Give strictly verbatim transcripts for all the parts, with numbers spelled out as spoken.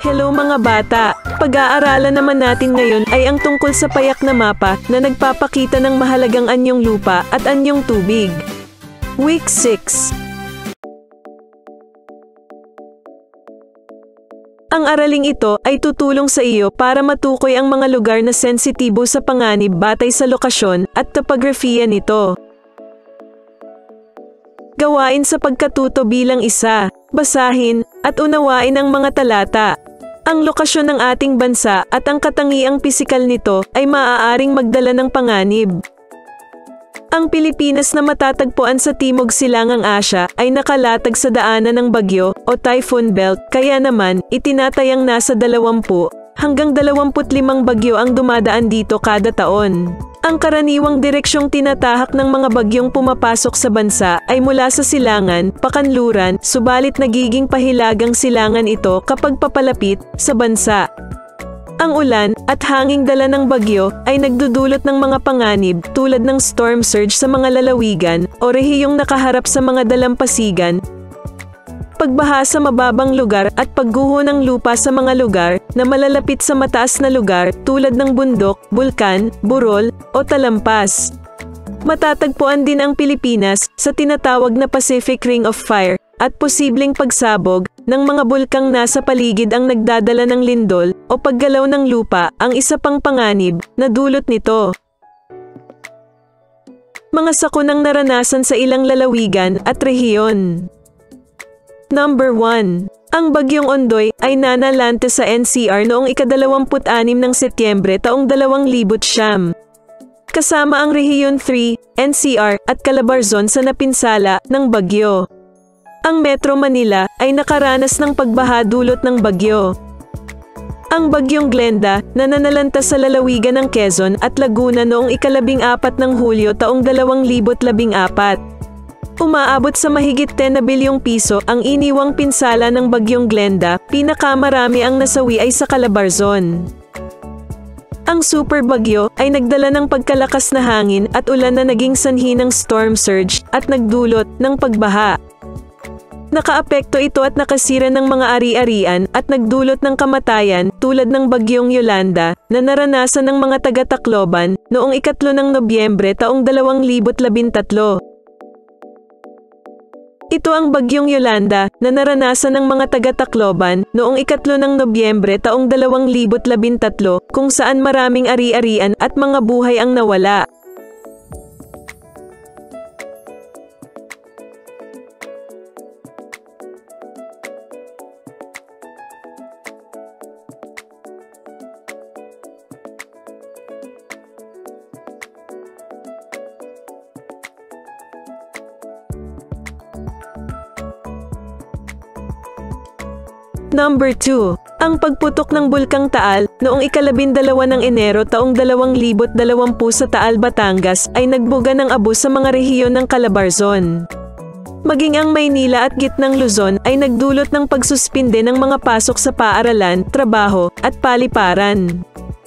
Hello mga bata! Pag-aaralan naman natin ngayon ay ang tungkol sa payak na mapa na nagpapakita ng mahalagang anyong lupa at anyong tubig. Week six. Ang araling ito ay tutulong sa iyo para matukoy ang mga lugar na sensitibo sa panganib batay sa lokasyon at topografiya nito. Gawain sa pagkatuto bilang isa, basahin, at unawain ang mga talata. Ang lokasyon ng ating bansa at ang katangiang pisikal nito ay maaaring magdala ng panganib. Ang Pilipinas na matatagpuan sa Timog Silangang Asya ay nakalatag sa daanan ng bagyo o typhoon belt, kaya naman itinatayang nasa dalawampu hanggang dalawampu't limang bagyo ang dumadaan dito kada taon. Ang karaniwang direksyong tinatahak ng mga bagyong pumapasok sa bansa ay mula sa silangan, pakanluran, subalit nagiging pahilagang silangan ito kapag papalapit sa bansa. Ang ulan at hanging dala ng bagyo ay nagdudulot ng mga panganib tulad ng storm surge sa mga lalawigan o rehiyong nakaharap sa mga dalampasigan, pagbaha sa mababang lugar at pagguho ng lupa sa mga lugar na malalapit sa mataas na lugar tulad ng bundok, bulkan, burol, o talampas. Matatagpuan din ang Pilipinas sa tinatawag na Pacific Ring of Fire at posibleng pagsabog ng mga bulkang nasa paligid ang nagdadala ng lindol o paggalaw ng lupa ang isa pang panganib na dulot nito. Mga sakunang naranasan sa ilang lalawigan at rehiyon. Number one. Ang Bagyong Ondoy ay nanalante sa N C R noong ikadalawamput anim ng Setyembre taong dalawang libut siyam. Kasama ang Rehiyon three, N C R at Calabarzon sa napinsala ng bagyo. Ang Metro Manila ay nakaranas ng pagbaha dulot ng bagyo. Ang Bagyong Glenda na nanalanta sa lalawigan ng Quezon at Laguna noong ikalabing apat ng Hulyo taong dalawang libut labing apat. Umaabot sa mahigit ten na bilyong piso ang iniwang pinsala ng Bagyong Glenda, pinakamarami ang nasawi ay sa Calabarzon. Ang super bagyo ay nagdala ng pagkalakas na hangin at ulan na naging sanhi ng storm surge at nagdulot ng pagbaha. Nakaapekto ito at nakasira ng mga ari-arian at nagdulot ng kamatayan tulad ng Bagyong Yolanda na naranasan ng mga taga-Tacloban noong ikatlo ng Nobyembre taong dalawang libut labintatlo. Ito ang Bagyong Yolanda na naranasan ng mga taga-Tacloban noong ikatlo ng Nobyembre taong dalawang libut labintatlo kung saan maraming ari-arian at mga buhay ang nawala. Number two. Ang pagputok ng Bulkang Taal noong ikalabindalawa ng Enero taong dalawang libut dalawampu sa Taal, Batangas ay nagbuga ng abo sa mga rehiyon ng Calabarzon. Maging ang Maynila at Gitnang Luzon ay nagdulot ng pagsuspinde ng mga pasok sa paaralan, trabaho, at paliparan.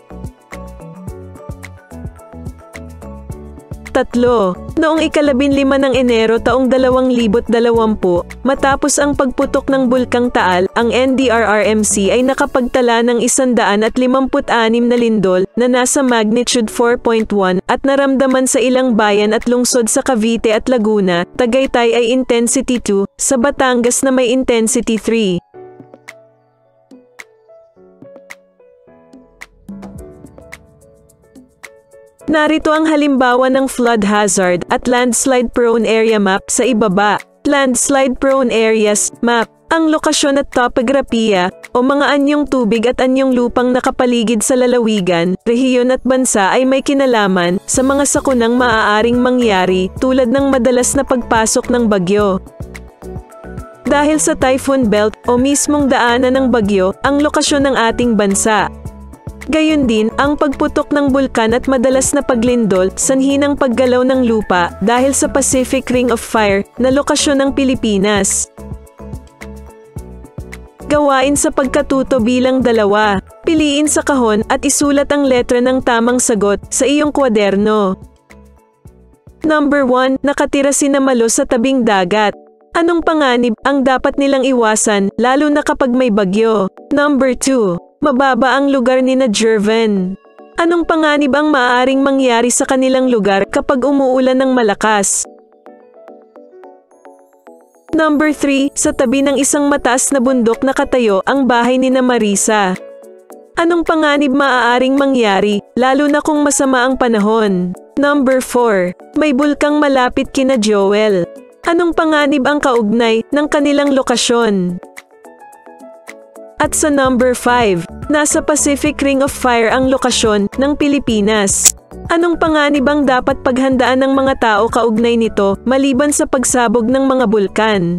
Tatlo. Noong ikalabinlima ng Enero taong dalawang libut dalawampu, matapos ang pagputok ng Bulkang Taal, ang N D R R M C ay nakapagtala ng isandaan at limamput anim na lindol na nasa magnitude four point one at naramdaman sa ilang bayan at lungsod sa Cavite at Laguna. Tagaytay ay intensity two, sa Batangas na may intensity three. Narito ang halimbawa ng flood hazard at landslide-prone area map sa ibaba. Landslide-prone areas map. Ang lokasyon at topografiya o mga anyong tubig at anyong lupang nakapaligid sa lalawigan, rehiyon at bansa ay may kinalaman sa mga sakunang maaaring mangyari tulad ng madalas na pagpasok ng bagyo. Dahil sa typhoon belt o mismong daanan ng bagyo ang lokasyon ng ating bansa. Gayon din ang pagputok ng bulkan at madalas na paglindol, sanhi ng paggalaw ng lupa dahil sa Pacific Ring of Fire na lokasyon ng Pilipinas. Gawain sa pagkatuto bilang dalawa. Piliin sa kahon at isulat ang letra ng tamang sagot sa iyong kwaderno. Number one. Nakatira sina Malo sa tabing dagat. Anong panganib ang dapat nilang iwasan lalo na kapag may bagyo? Number two. Mababa ang lugar ni na Jervin. Anong panganib ang maaaring mangyari sa kanilang lugar kapag umuulan ng malakas? Number three. Sa tabi ng isang mataas na bundok nakatayo ang bahay ni na Marisa. Anong panganib maaaring mangyari, lalo na kung masama ang panahon? Number four. May bulkang malapit kina Joel. Anong panganib ang kaugnay ng kanilang lokasyon? At sa number five, nasa Pacific Ring of Fire ang lokasyon ng Pilipinas. Anong panganib ang dapat paghandaan ng mga tao kaugnay nito maliban sa pagsabog ng mga bulkan?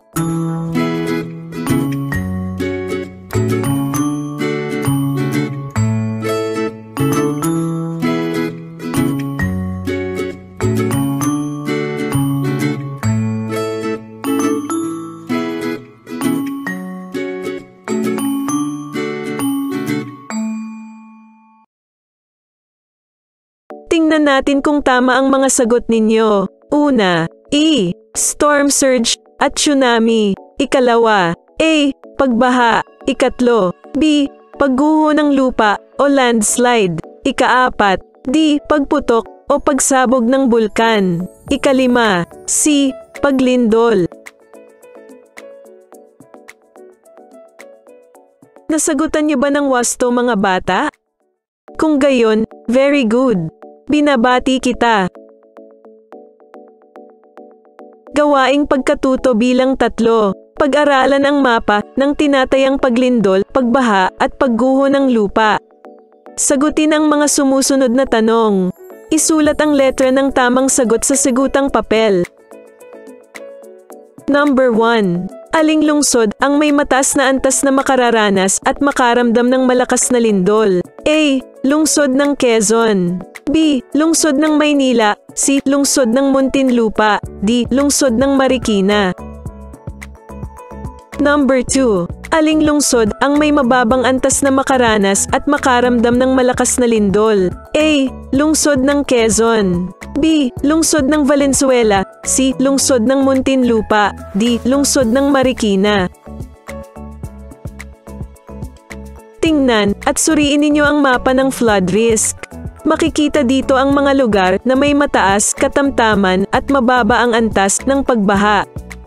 Tingnan natin kung tama ang mga sagot ninyo. Una, E. Storm surge at tsunami. Ikalawa, A. Pagbaha. Ikatlo, B. Pagguho ng lupa o landslide. Ikaapat, D. Pagputok o pagsabog ng bulkan. Ikalima, C. Paglindol. Nasagutan niyo ba ng wasto mga bata? Kung gayon, very good. Binabati kita. Gawaing pagkatuto bilang tatlo. Pag-aralan ang mapa ng tinatayang paglindol, pagbaha at pagguho ng lupa. Sagutin ang mga sumusunod na tanong. Isulat ang letra ng tamang sagot sa sagutang papel. Number one. Aling lungsod ang may mataas na antas na makararanas at makaramdam ng malakas na lindol? A. Lungsod ng Quezon. B. Lungsod ng Maynila. C. Lungsod ng Muntinlupa. D. Lungsod ng Marikina. Number two. Aling lungsod ang may mababang antas na makaranas at makaramdam ng malakas na lindol? A. Lungsod ng Quezon. B. Lungsod ng Valenzuela. C. Lungsod ng Muntinlupa. D. Lungsod ng Marikina. Tingnan at suriin ninyo ang mapa ng flood risk. Makikita dito ang mga lugar na may mataas, katamtaman at mababa ang antas ng pagbaha.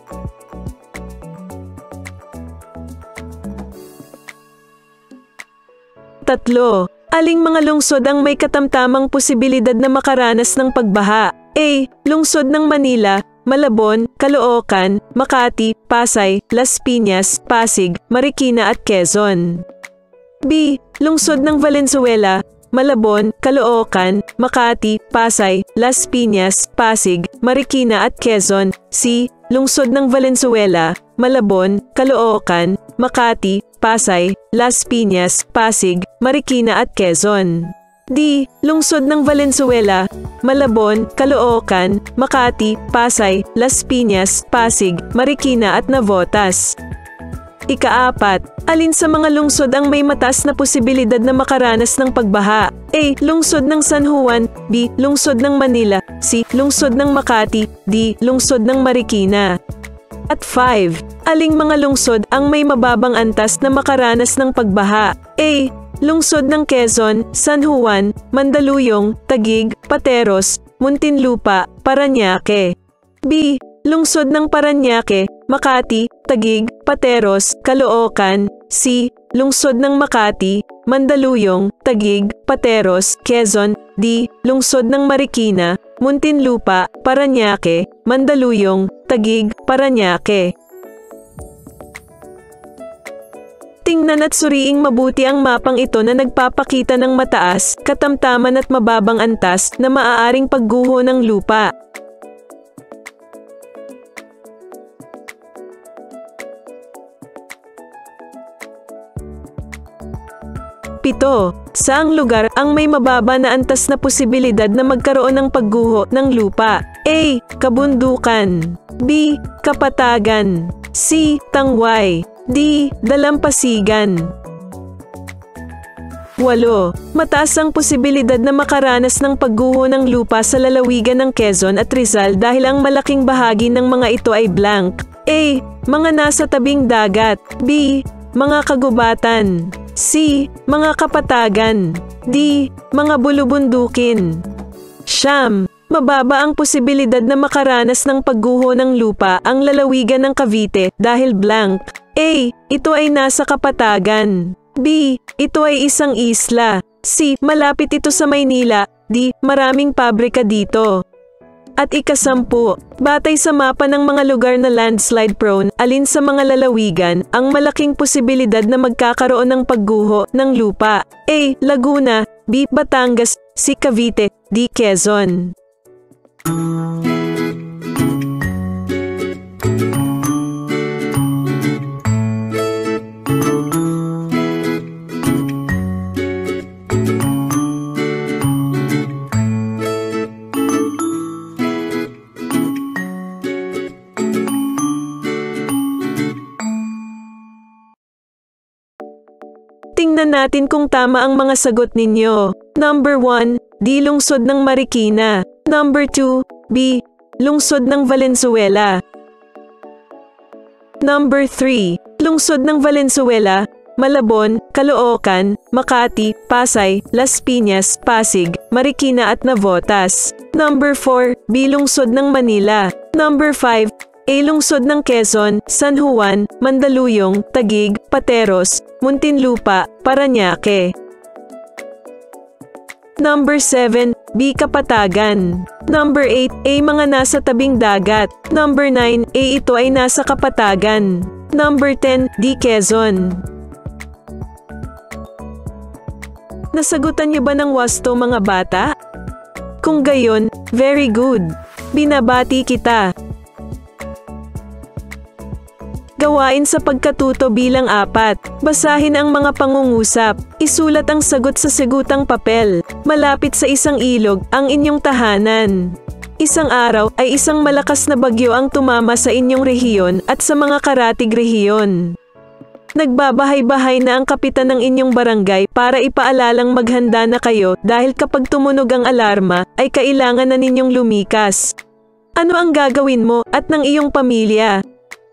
Tatlo. Aling mga lungsod ang may katamtamang posibilidad na makaranas ng pagbaha? A. Lungsod ng Manila, Malabon, Caloocan, Makati, Pasay, Las Piñas, Pasig, Marikina at Quezon. B. Lungsod ng Valenzuela, Malabon, Caloocan, Makati, Pasay, Las Piñas, Pasig, Marikina at Quezon. C. Lungsod ng Valenzuela, Malabon, Caloocan, Makati, Pasay, Las Piñas, Pasig, Marikina at Quezon. D. Lungsod ng Valenzuela, Malabon, Caloocan, Makati, Pasay, Las Piñas, Pasig, Marikina at Navotas. Ikaapat, alin sa mga lungsod ang may mataas na posibilidad na makaranas ng pagbaha? A. Lungsod ng San Juan. B. Lungsod ng Manila. C. Lungsod ng Makati. D. Lungsod ng Marikina. At five. Aling mga lungsod ang may mababang antas na makaranas ng pagbaha? A. Lungsod ng Quezon, San Juan, Mandaluyong, Taguig, Pateros, Muntinlupa, Parañaque. B. Lungsod ng Parañaque, Makati, Taguig, Pateros, Caloocan. C. Lungsod ng Makati, Mandaluyong, Taguig, Pateros, Quezon. D. Lungsod ng Marikina, Muntinlupa, Parañaque, Mandaluyong, Taguig, Parañaque. Tingnan at suriing mabuti ang mapang ito na nagpapakita ng mataas, katamtaman at mababang antas na maaaring pagguho ng lupa. Pito. Saang lugar ang may mababa na antas na posibilidad na magkaroon ng pagguho ng lupa? A. Kabundukan. B. Kapatagan. C. Tangway. D. Dalampasigan. Walo. Mataas ang posibilidad na makaranas ng pagguho ng lupa sa lalawigan ng Quezon at Rizal dahil ang malaking bahagi ng mga ito ay blank. A. Mga nasa tabing dagat. B. Mga kagubatan. C. Mga kapatagan. D. Mga bulubundukin. Siyam. Mababa ang posibilidad na makaranas ng pagguho ng lupa ang lalawigan ng Cavite dahil blank. A. Ito ay nasa kapatagan. B. Ito ay isang isla. C. Malapit ito sa Maynila. D. Maraming pabrika dito. At ikasampu, batay sa mapa ng mga lugar na landslide prone, alin sa mga lalawigan ang malaking posibilidad na magkakaroon ng pagguho ng lupa? A. Laguna. B. Batangas. C. Cavite. D. Quezon. Tingnan natin kung tama ang mga sagot ninyo. Number one. D. Lungsod ng Marikina. Number two. B. Lungsod ng Valenzuela. Number three. Lungsod ng Valenzuela, Malabon, Caloocan, Makati, Pasay, Las Piñas, Pasig, Marikina at Navotas. Number four. B. Lungsod ng Manila. Number five. A. Lungsod ng Quezon, San Juan, Mandaluyong, Taguig, Pateros, Muntinlupa, Parañaque. Number seven. B. Kapatagan. Number eight. A. Mga nasa tabing dagat. Number nine. A. Ito ay nasa kapatagan. Number ten. D. Quezon. Nasagutan niyo ba ng wasto mga bata? Kung gayon, very good. Binabati kita. Gawain sa pagkatuto bilang apat. Basahin ang mga pangungusap. Isulat ang sagot sa sigutang papel. Malapit sa isang ilog ang inyong tahanan. Isang araw ay isang malakas na bagyo ang tumama sa inyong rehiyon at sa mga karatig rehiyon. Nagbabahay-bahay na ang kapitan ng inyong barangay para ipaalalang maghanda na kayo dahil kapag tumunog ang alarma ay kailangan na ninyong lumikas. Ano ang gagawin mo at ng iyong pamilya?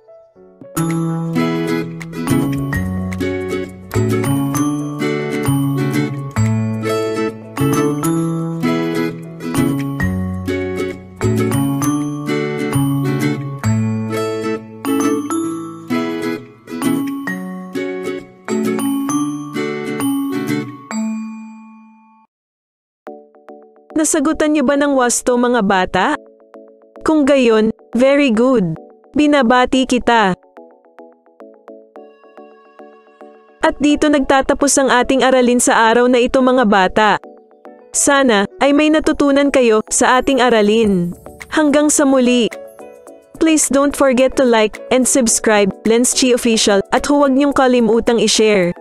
Nasagutan niyo ba ng wasto mga bata? Kung gayon, very good. Binabati kita. At dito nagtatapos ang ating aralin sa araw na ito mga bata. Sana ay may natutunan kayo sa ating aralin. Hanggang sa muli. Please don't forget to like and subscribe, Lens Chi Official, at huwag niyong kalimutang i-share.